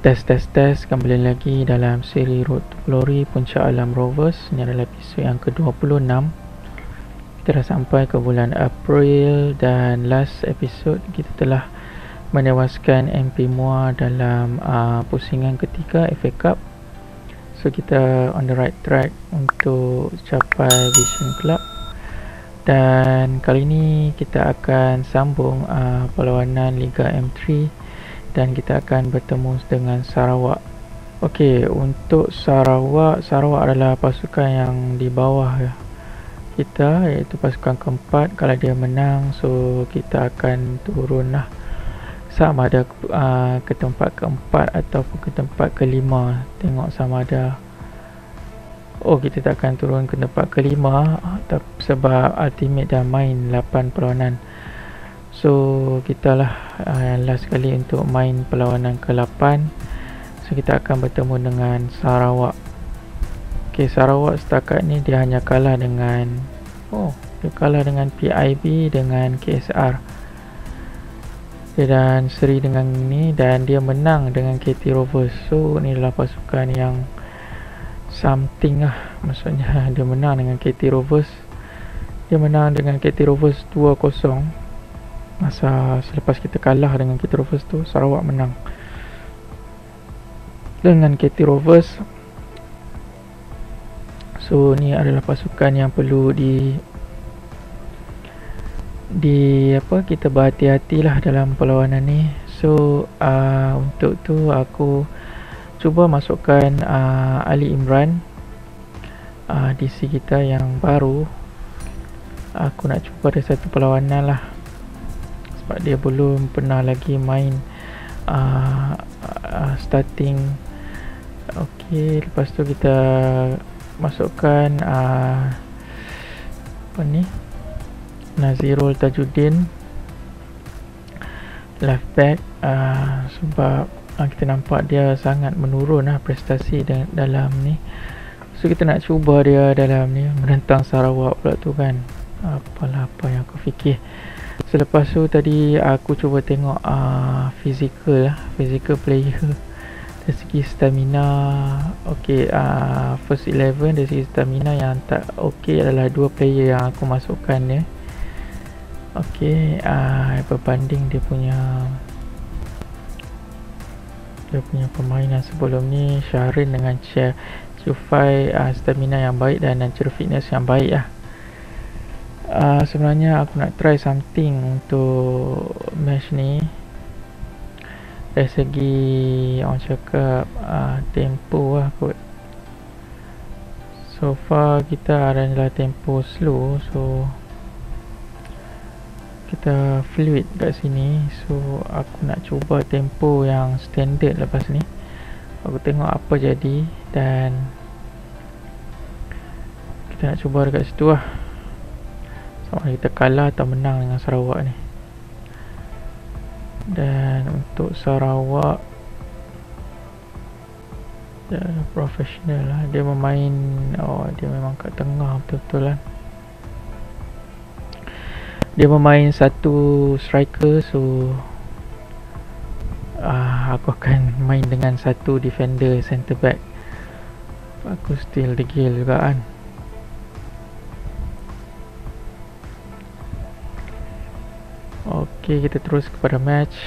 Tes, kembali lagi dalam siri Road to Glory Puncak Alam Rovers. Ini adalah episod yang ke-26. Kita dah sampai ke bulan April dan last episod kita telah menewaskan MP Muar dalam pusingan ketiga FA Cup. So kita on the right track untuk capai Vision Club. Dan kali ini kita akan sambung perlawanan Liga M3 dan kita akan bertemu dengan Sarawak. Okey, untuk Sarawak adalah pasukan yang di bawah kita, iaitu pasukan keempat. Kalau dia menang, so kita akan turun lah, sama ada ke tempat keempat ataupun ke tempat kelima. Tengok sama ada kita tak akan turun ke tempat kelima sebab Ultimate dah main 8 perlawanan. So kita lah last kali untuk main perlawanan ke-8. So kita akan bertemu dengan Sarawak. Okay, Sarawak setakat ni dia hanya kalah dengan PIB dengan KSR. Dan seri dengan ni, dan dia menang dengan KT Rovers. So ni adalah pasukan yang something lah. Maksudnya dia menang dengan KT Rovers. Dia menang dengan KT Rovers 2-0. Masa selepas kita kalah dengan KT Rovers tu, Sarawak menang dengan KT Rovers. So ni adalah pasukan yang perlu kita berhati-hatilah dalam perlawanan ni. So untuk tu aku cuba masukkan Ali Imran, DC kita yang baru. Aku nak cuba ada satu perlawanan lah, sebab dia belum pernah lagi main starting. Okey, lepas tu kita masukkan Nazirul Tajuddin left back, sebab kita nampak dia sangat menurun prestasi dalam ni. So kita nak cuba dia dalam ni menentang Sarawak pula tu kan. Apa yang aku fikir. Selepas tu tadi aku cuba tengok physical player dari segi stamina. Okey, first 11 dari segi stamina yang tak okey adalah 2 player yang aku masukkan dia. Okey, berbanding dia punya permainan sebelum ni, Syahrin dengan Chufai stamina yang baik dan fitness yang baik lah. Sebenarnya aku nak try something untuk match ni dari segi orang cakap tempo lah kot. So far kita adalah tempo slow, so kita fluid kat sini. So aku nak cuba tempo yang standard lepas ni. Aku tengok apa jadi dan kita nak cuba dekat situ lah, sama kita kalah atau menang dengan Sarawak ni. Dan untuk Sarawak, dia profesional lah. Dia memain, dia memang kat tengah betul-betul lah. Dia memain satu striker, so aku akan main dengan satu defender centre back. Aku still degil juga kan. Okey, kita terus kepada match.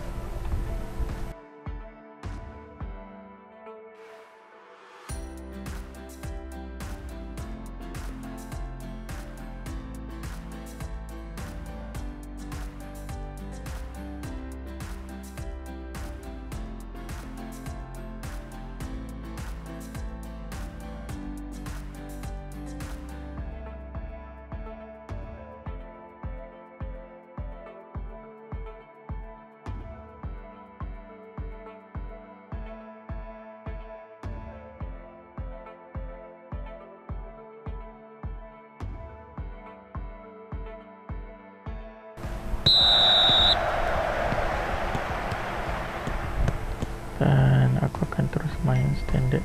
Dan aku akan terus main standard.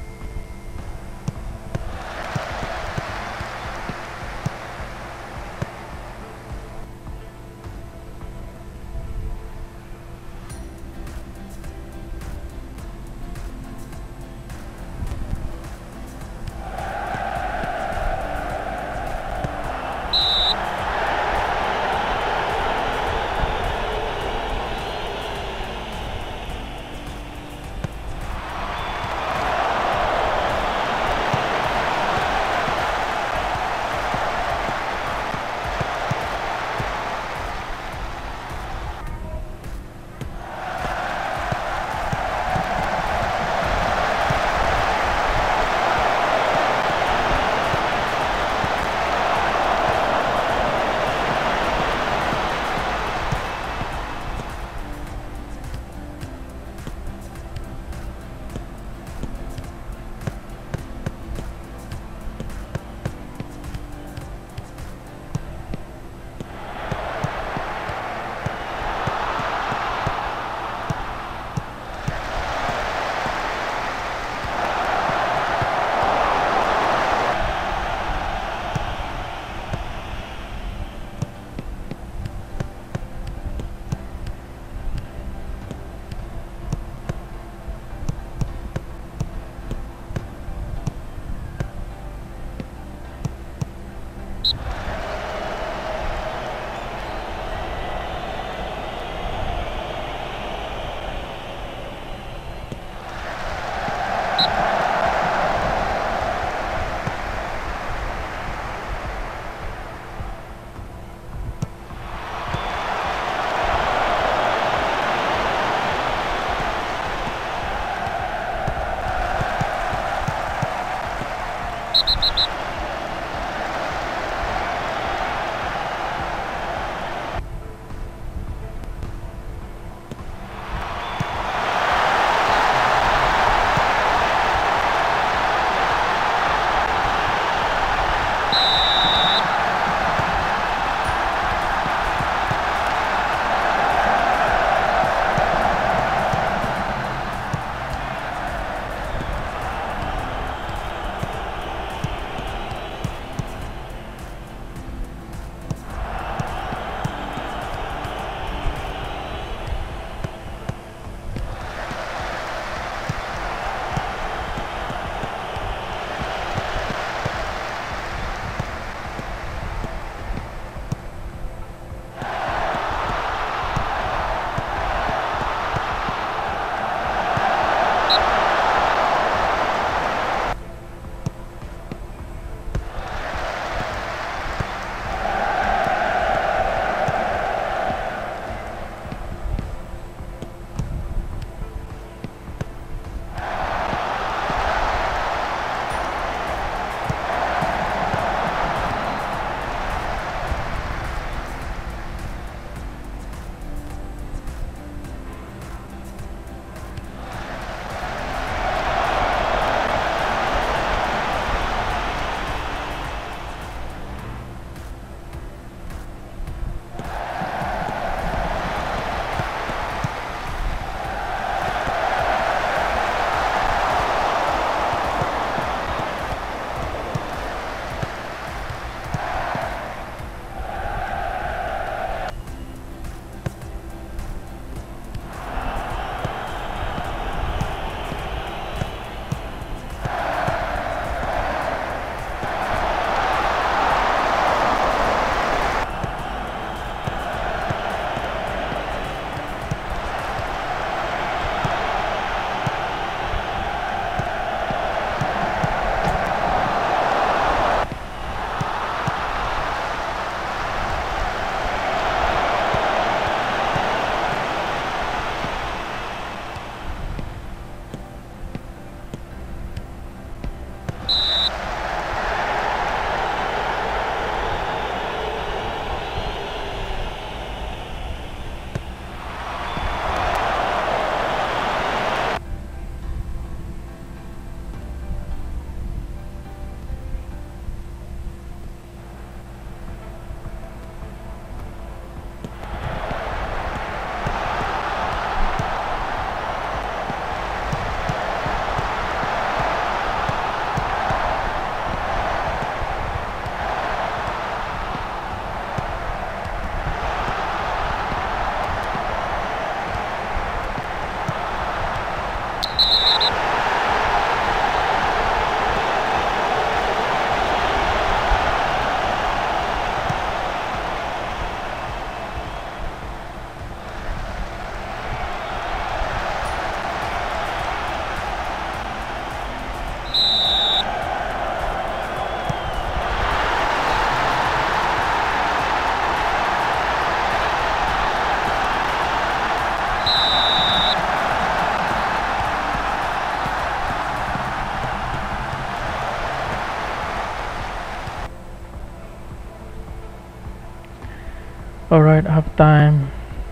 Alright, half time.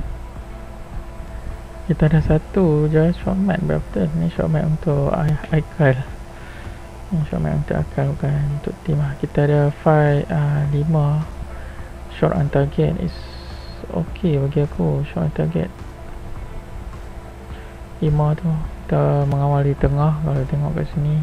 Kita ada satu je shot match. Betul ni shot match untuk Aikal. Ni shot match untuk Aikal, bukan untuk tim lah. Kita ada 5 shot on target. Is okay bagi aku. Shot on target 5 tu. Kita mengawal di tengah kalau tengok kat sini.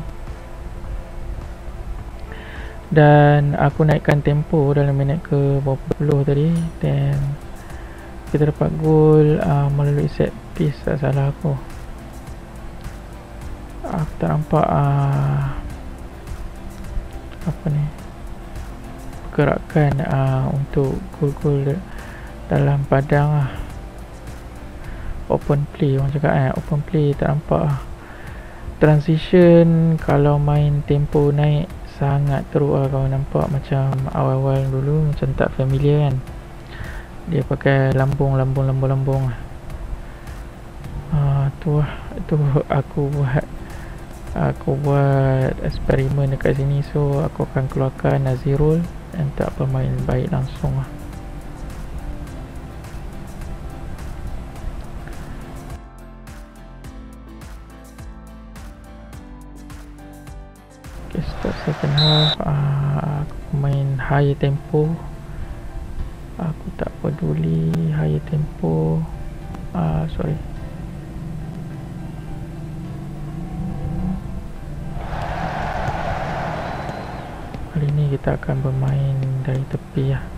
Dan aku naikkan tempo dalam minit ke berapa puluh tadi. Dan kita dapat gol melalui set piece, tak salah aku. Aku tak nampak apa ni, pergerakan untuk gol-gol dalam padang lah. Open play orang cakap open play tak nampak. Transition kalau main tempo naik sangat teruk lah. Kau nampak macam awal-awal dulu macam tak familiar kan. Dia pakai lambung tu lah. Itu aku buat eksperimen dekat sini. So aku akan keluarkan Nazirul dan tak pemain baik langsung lah. Okay, start second half. Aku main high tempo. Aku tak peduli high tempo. Sorry. Kali ni kita akan bermain dari tepi lah.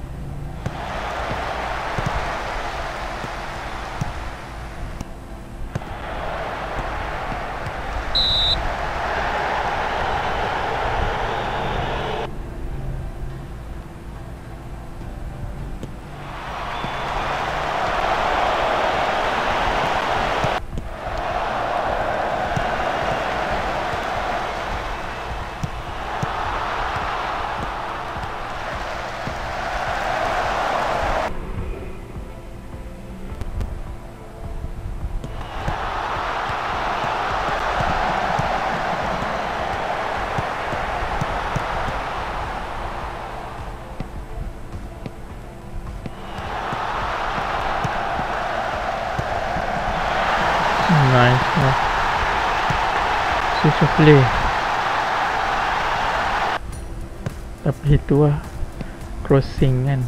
Nice lah. Switch of play. Tapi itu lah crossing kan.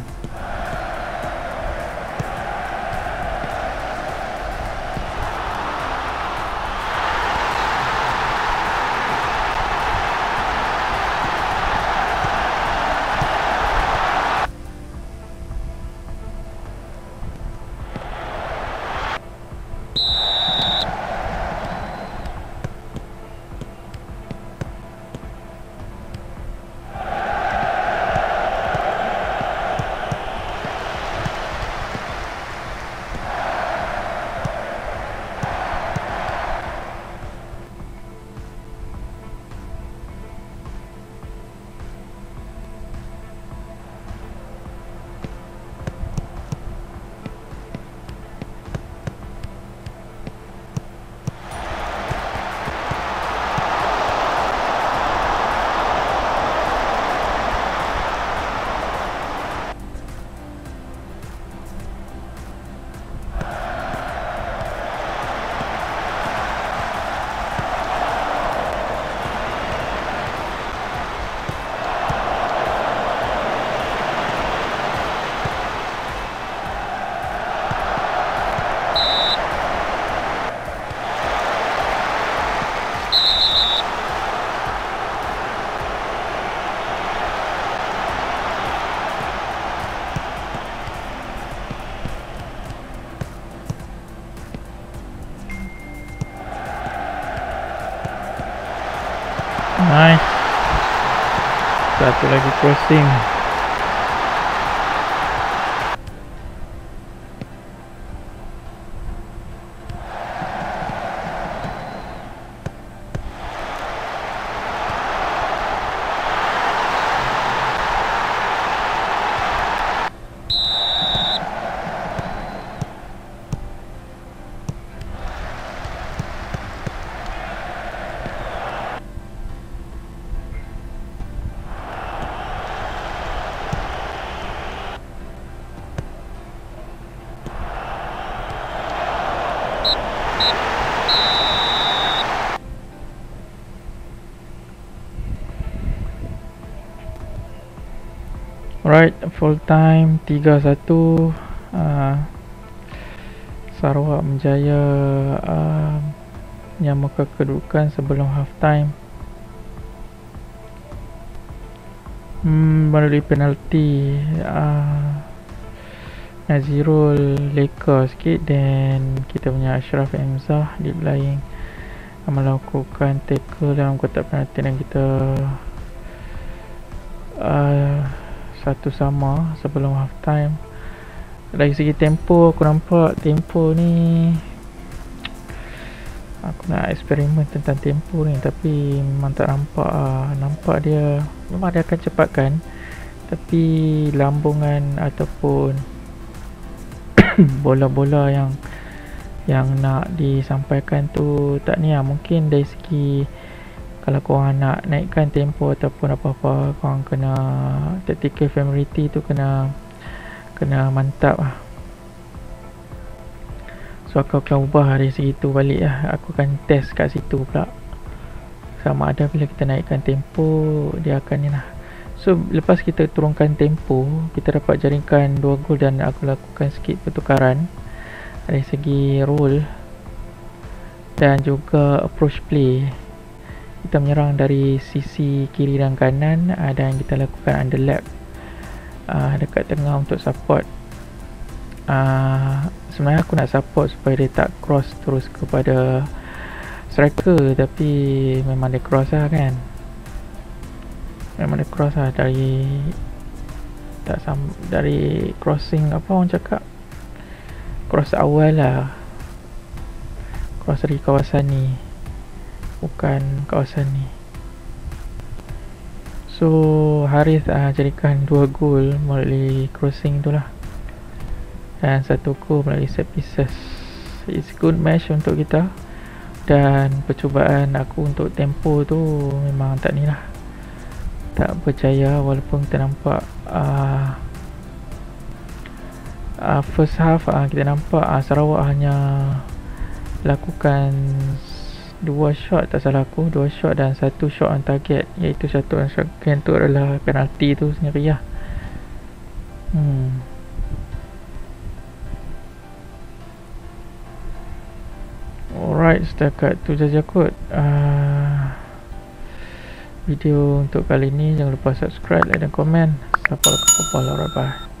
Nice. Satu lagi crossing. Alright, full time 3-1. Sarawak menjaya menyamakan kedudukan sebelum half time melalui penalti. Nazirul leka sikit dan kita punya Ashraf Hamzah di belakang melakukan tackle dalam kotak penalti dan kita satu sama sebelum half time. Dari segi tempo, aku nampak tempo ni, aku nak eksperimen tentang tempo ni, tapi memang tak nampak nampak dia memang dia akan cepatkan, tapi lambungan ataupun bola-bola yang nak disampaikan tu tak ni lah. Mungkin dari segi kalau korang nak naikkan tempo ataupun apa-apa, korang kena tactical familiarity tu kena mantap lah. So aku akan ubah dari segi tu balik lah. Aku akan test kat situ pula, sama ada bila kita naikkan tempo dia akan ni lah. So lepas kita turunkan tempo, kita dapat jaringkan 2 gol dan aku lakukan sikit pertukaran dari segi role dan juga approach play. Kita menyerang dari sisi kiri dan kanan dan kita lakukan underlap dekat tengah untuk support. Sebenarnya aku nak support supaya dia tak cross terus kepada striker, tapi memang dia cross lah kan. Memang dia cross lah dari crossing, apa orang cakap, cross awal lah, cross dari kawasan ni, bukan kawasan ni. So Harith jadikan 2 gol melalui crossing tu lah, dan 1 gol melalui set pieces. It's good match untuk kita, dan percubaan aku untuk tempo tu memang tak ni lah, tak berjaya. Walaupun kita nampak first half kita nampak Sarawak hanya lakukan 2 shot, tak salah aku, 2 shot dan 1 shot on target, iaitu satu on target tu adalah penalti tu sendiri lah. Alright, setakat tu saja kot video untuk kali ni. Jangan lupa subscribe, like dan komen. Sampai jumpa. Alright, bye.